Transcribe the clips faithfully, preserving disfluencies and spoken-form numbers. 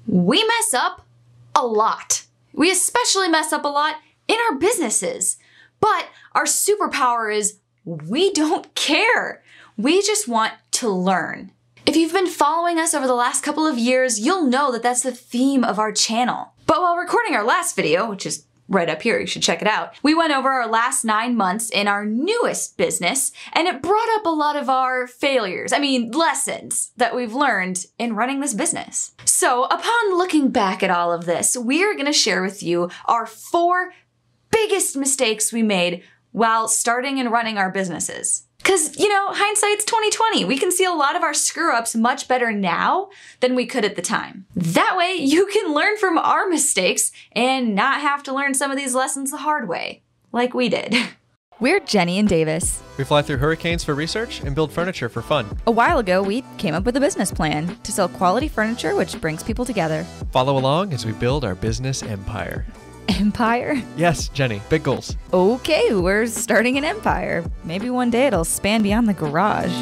We mess up a lot. We especially mess up a lot in our businesses. But our superpower is we don't care. We just want to learn. If you've been following us over the last couple of years, you'll know that that's the theme of our channel. But while recording our last video, which is right up here, you should check it out, we went over our last nine months in our newest business, and it brought up a lot of our failures, I mean lessons, that we've learned in running this business. So upon looking back at all of this, we're gonna share with you our four biggest mistakes we made while starting and running our businesses. Cause, you know, hindsight's twenty twenty. We can see a lot of our screw-ups much better now than we could at the time. That way, you can learn from our mistakes and not have to learn some of these lessons the hard way, like we did. We're Jennie and Davis. We fly through hurricanes for research and build furniture for fun. A while ago, we came up with a business plan to sell quality furniture which brings people together. Follow along as we build our business empire. Empire? Yes, Jennie, big goals. Okay, we're starting an empire. Maybe one day it'll span beyond the garage.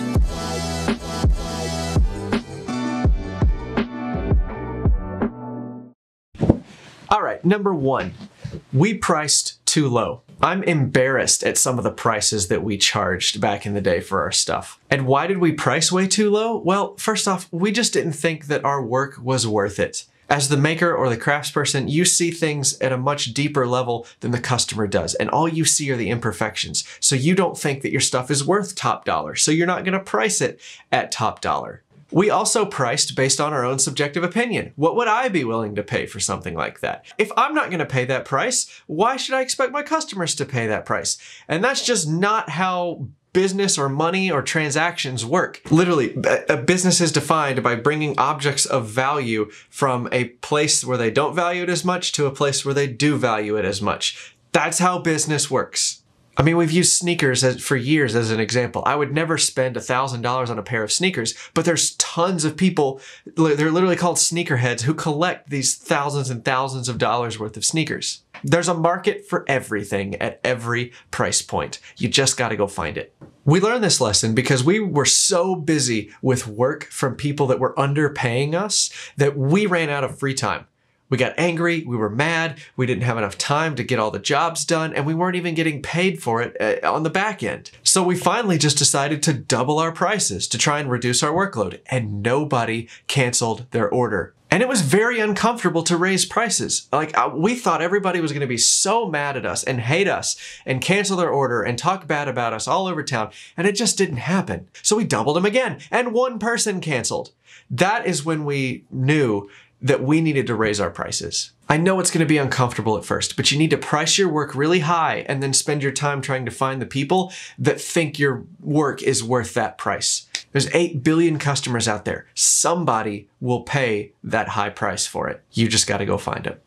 All right, number one, we priced too low. I'm embarrassed at some of the prices that we charged back in the day for our stuff. And why did we price way too low? Well, first off, we just didn't think that our work was worth it. As the maker or the craftsperson, you see things at a much deeper level than the customer does, and all you see are the imperfections. So you don't think that your stuff is worth top dollar, so you're not gonna price it at top dollar. We also priced based on our own subjective opinion. What would I be willing to pay for something like that? If I'm not gonna pay that price, why should I expect my customers to pay that price? And that's just not how business or money or transactions work. Literally, a business is defined by bringing objects of value from a place where they don't value it as much to a place where they do value it as much. That's how business works. I mean, we've used sneakers as, for years as an example. I would never spend a thousand dollars on a pair of sneakers, but there's tons of people, they're literally called sneakerheads, who collect these thousands and thousands of dollars worth of sneakers. There's a market for everything at every price point. You just gotta go find it. We learned this lesson because we were so busy with work from people that were underpaying us that we ran out of free time. We got angry, we were mad, we didn't have enough time to get all the jobs done, and we weren't even getting paid for it on the back end. So we finally just decided to double our prices to try and reduce our workload, and nobody canceled their order. And it was very uncomfortable to raise prices. Like, we thought everybody was gonna be so mad at us and hate us and cancel their order and talk bad about us all over town, and it just didn't happen. So we doubled them again, and one person canceled. That is when we knew that we needed to raise our prices. I know it's gonna be uncomfortable at first, but you need to price your work really high and then spend your time trying to find the people that think your work is worth that price. There's eight billion customers out there. Somebody will pay that high price for it. You just gotta go find it.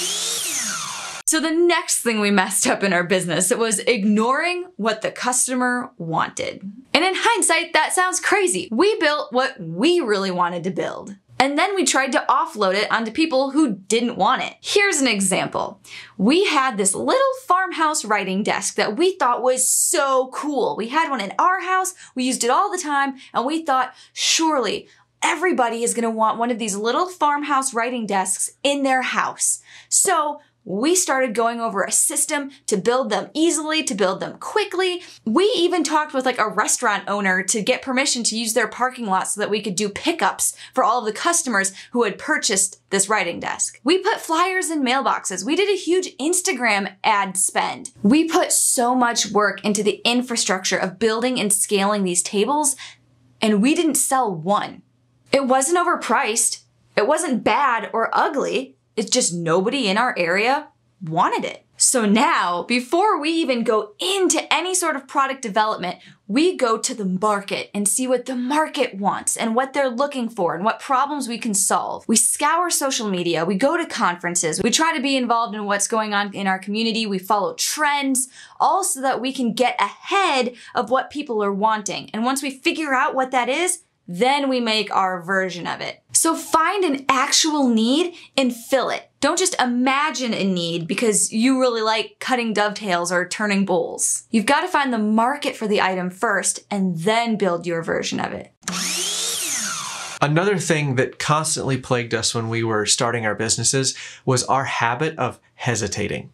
So the next thing we messed up in our business was ignoring what the customer wanted. And in hindsight, that sounds crazy. We built what we really wanted to build. And then we tried to offload it onto people who didn't want it. Here's an example. We had this little farmhouse writing desk that we thought was so cool. We had one in our house, we used it all the time, and we thought, surely everybody is gonna want one of these little farmhouse writing desks in their house. So we started going over a system to build them easily, to build them quickly. We even talked with like a restaurant owner to get permission to use their parking lot so that we could do pickups for all of the customers who had purchased this writing desk. We put flyers in mailboxes. We did a huge Instagram ad spend. We put so much work into the infrastructure of building and scaling these tables, and we didn't sell one. It wasn't overpriced. It wasn't bad or ugly. It's just nobody in our area wanted it. So now, before we even go into any sort of product development, we go to the market and see what the market wants and what they're looking for and what problems we can solve. We scour social media, we go to conferences, we try to be involved in what's going on in our community, we follow trends, all so that we can get ahead of what people are wanting. And once we figure out what that is, then we make our version of it. So find an actual need and fill it. Don't just imagine a need because you really like cutting dovetails or turning bowls. You've got to find the market for the item first and then build your version of it. Another thing that constantly plagued us when we were starting our businesses was our habit of hesitating.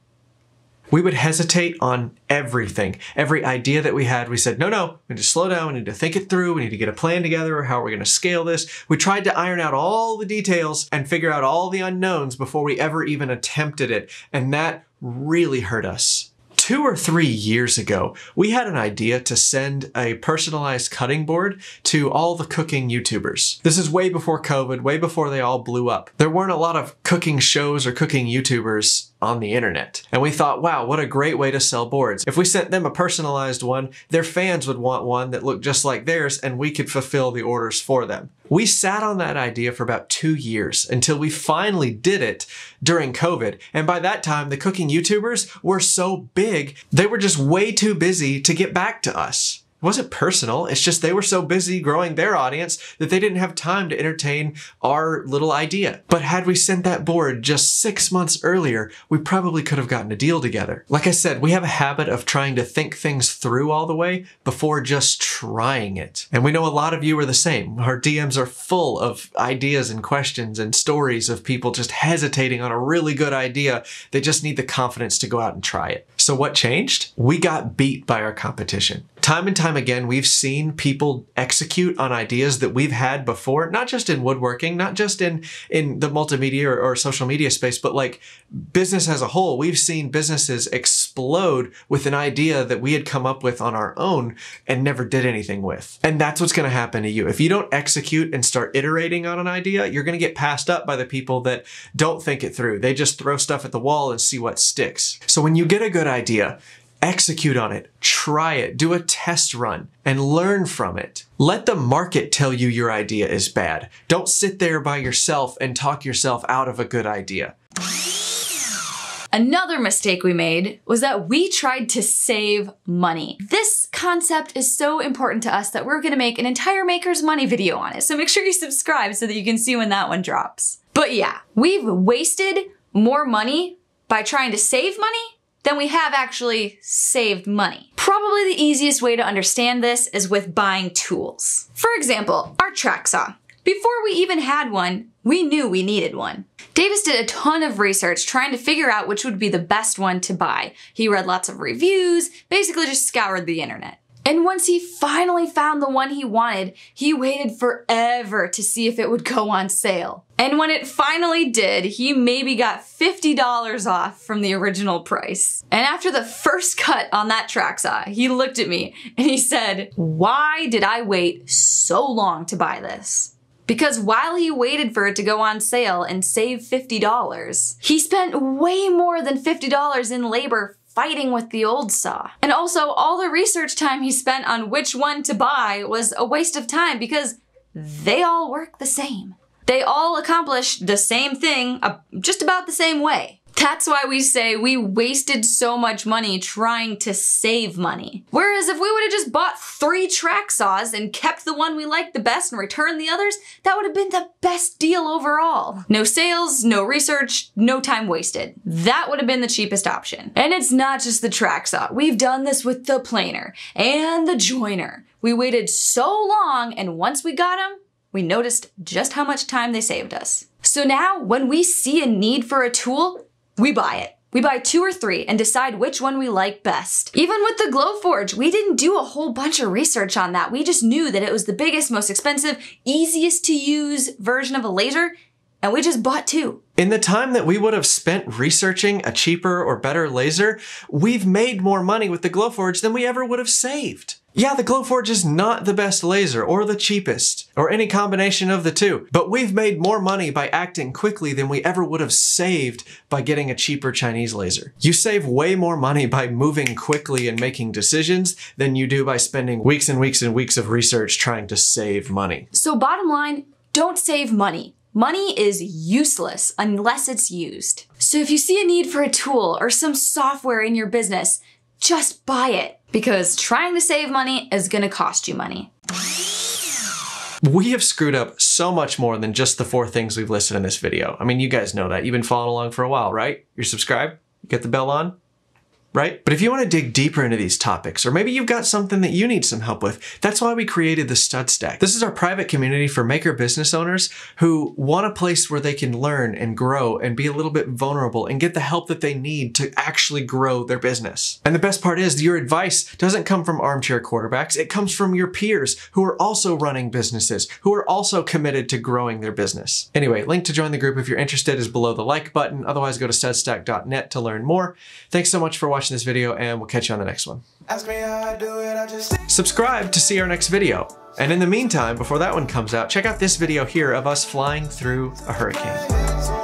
We would hesitate on everything. Every idea that we had, we said, no, no, we need to slow down. We need to think it through. We need to get a plan together. How are we going to scale this? We tried to iron out all the details and figure out all the unknowns before we ever even attempted it. And that really hurt us. Two or three years ago, we had an idea to send a personalized cutting board to all the cooking YouTubers. This is way before COVID, way before they all blew up. There weren't a lot of cooking shows or cooking YouTubers on the internet. And we thought, wow, what a great way to sell boards. If we sent them a personalized one, their fans would want one that looked just like theirs and we could fulfill the orders for them. We sat on that idea for about two years until we finally did it during COVID. And by that time, the cooking YouTubers were so big, they were just way too busy to get back to us. It wasn't personal. It's just they were so busy growing their audience that they didn't have time to entertain our little idea. But had we sent that board just six months earlier, we probably could have gotten a deal together. Like I said, we have a habit of trying to think things through all the way before just trying it. And we know a lot of you are the same. Our D Ms are full of ideas and questions and stories of people just hesitating on a really good idea. They just need the confidence to go out and try it. So what changed? We got beat by our competition. Time and time again, we've seen people execute on ideas that we've had before, not just in woodworking, not just in, in the multimedia or, or social media space, but like business as a whole. We've seen businesses explode with an idea that we had come up with on our own and never did anything with. And that's what's going to happen to you. If you don't execute and start iterating on an idea, you're going to get passed up by the people that don't think it through. They just throw stuff at the wall and see what sticks. So when you get a good idea, execute on it, try it, do a test run, and learn from it. Let the market tell you your idea is bad. Don't sit there by yourself and talk yourself out of a good idea. Another mistake we made was that we tried to save money. This concept is so important to us that we're gonna make an entire Maker's Money video on it. So make sure you subscribe so that you can see when that one drops. But yeah, we've wasted more money by trying to save money than we have actually saved money. Probably the easiest way to understand this is with buying tools. For example, our track saw. Before we even had one, we knew we needed one. Davis did a ton of research trying to figure out which would be the best one to buy. He read lots of reviews, basically just scoured the internet. And once he finally found the one he wanted, he waited forever to see if it would go on sale. And when it finally did, he maybe got fifty dollars off from the original price. And after the first cut on that track saw, he looked at me and he said, "Why did I wait so long to buy this?" Because while he waited for it to go on sale and save fifty dollars, he spent way more than fifty dollars in labor fighting with the old saw. And also, all the research time he spent on which one to buy was a waste of time because they all work the same. They all accomplish the same thing uh, just about the same way. That's why we say we wasted so much money trying to save money. Whereas if we would have just bought three track saws and kept the one we liked the best and returned the others, that would have been the best deal overall. No sales, no research, no time wasted. That would have been the cheapest option. And it's not just the track saw. We've done this with the planer and the joiner. We waited so long, and once we got them, we noticed just how much time they saved us. So now when we see a need for a tool, we buy it. We buy two or three and decide which one we like best. Even with the Glowforge, we didn't do a whole bunch of research on that. We just knew that it was the biggest, most expensive, easiest to use version of a laser, and we just bought two. In the time that we would have spent researching a cheaper or better laser, we've made more money with the Glowforge than we ever would have saved. Yeah, the Glowforge is not the best laser or the cheapest or any combination of the two, but we've made more money by acting quickly than we ever would have saved by getting a cheaper Chinese laser. You save way more money by moving quickly and making decisions than you do by spending weeks and weeks and weeks of research trying to save money. So bottom line, don't save money. Money is useless unless it's used. So if you see a need for a tool or some software in your business, just buy it. Because trying to save money is gonna cost you money. We have screwed up so much more than just the four things we've listed in this video. I mean, you guys know that. You've been following along for a while, right? You're subscribed? You get the bell on? right? But if you want to dig deeper into these topics, or maybe you've got something that you need some help with, that's why we created the Stud Stack. This is our private community for maker business owners who want a place where they can learn and grow and be a little bit vulnerable and get the help that they need to actually grow their business. And the best part is your advice doesn't come from armchair quarterbacks. It comes from your peers who are also running businesses, who are also committed to growing their business. Anyway, link to join the group if you're interested is below the like button. Otherwise, go to studstack dot net to learn more. Thanks so much for watching this video, and we'll catch you on the next one. Ask me how I do it, I just Subscribe to see our next video. And in the meantime, before that one comes out, check out this video here of us flying through a hurricane.